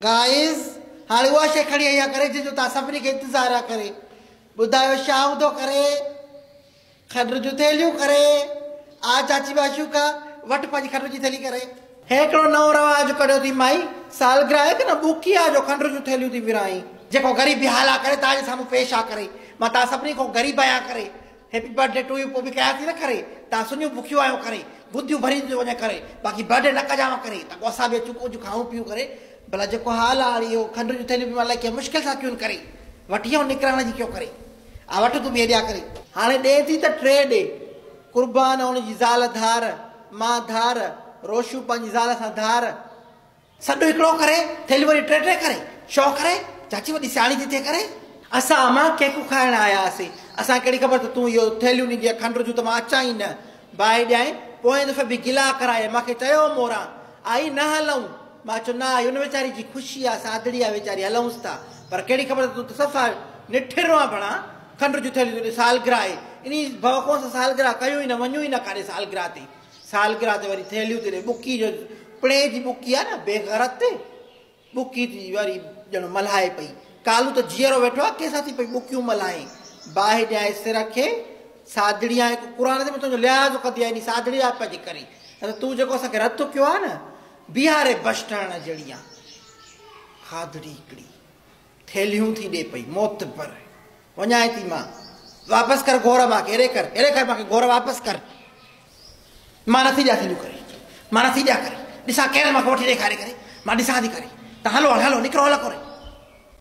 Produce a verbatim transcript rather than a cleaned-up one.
guys हाणे उहा शइ खणी आई आहे करे जंहिंजो तव्हां सभिनी खे इंतज़ारु आहे करे ॿुधायो छा हूंदो करे खंड जूं थेलियूं करे आ चाची बाशू का वटि पंहिंजी खंड जी थेली करे हिकिड़ो नओं रवाज कढियो थी माई सालगिरह आहे की न बुकी आहे जो खंड जूं थेलियूं थी विराई जेको ग़रीबी हाल आहे करे तव्हांजे साम्हूं पेश आहे करे मां तव्हां सभिनी खां ग़रीब आहियां करे हैप्पी बर्थडे टू यू पोइ बि कयां थी न करे तव्हां सुनियूं बुखियूं आहियो करे बुद्धियूं भरी थी वञे करे बाक़ी बर्थडे न कजांव करे त असां बि अचूं कुझु खाऊं पीऊं करे भला जेको हाल आहे इहो खंड जूं थेलियूं बि अलाए कीअं मुश्किल सां कयूं करे वठी आऊं निकिरण जी क्यों करे आ वठ तूं ॿिए ॾिया करे हाणे ॾे थी त टे ॾे कुर्बान हुनजी ज़ाल धार मां धार रोशू पंहिंजी ज़ाल सां धार सॾु हिकिड़ो करे थेलियूं वरी टे टे करे शौ करे चाची वॾी सियाणी थी थिए करे असां मां केकूं खाइण आया हुआसीं असां कहिड़ी ख़बर त तूं इहो थेलियूं ॾींदी खंड जूं त मां अचां ई न बाहि ॾियां पोएं दफ़े बि गिला कराए मूंखे चयो मोरा आई न हलूं मां चयो न आई हुन वीचारी जी ख़ुशी आहे सादड़ी आहे वीचारी हलूंसि था पर कहिड़ी ख़बर तूं त सफ़ा निठिरो आहे भणा खंड जूं थेलियूं सालगिरह आहे इन भवको सां सालगिरह कयूं ई न वञूं ई न काॾे सालगिरह ते सालगिरह ते वरी थेलियूं थी ॾे बुकी जो पिणे जी बुकी आहे न बेगरत ते बुकी थी वरी ॼणो मल्हाए पई कालू त जीअरो वेठो आहे कंहिंसां थी पई बुकियूं मल्हाए बाहि ॾियां सिर खे सादड़ी आहे क़ुर ते तुंहिंजो लिहाज़ कंदी आहे इन सादड़ी आहे पंहिंजी करे त तूं जेको असांखे रत कयो आहे न बिहारे बस ठहण जहिड़ी आहे खादड़ी हिकिड़ी थेलियूं थी ॾे पई मोत पर वञाए थी मां वापसि कर घोर मूंखे अहिड़े कर अहिड़े कर मूंखे घोर वापसि कर मां नथी ॾियां थेलियूं करे मां नथी ॾियां करे ॾिसां केरु मूंखे वठी ॾेखारे करे मां ॾिसां थी करे त हलो हलो निकिरो हलो करे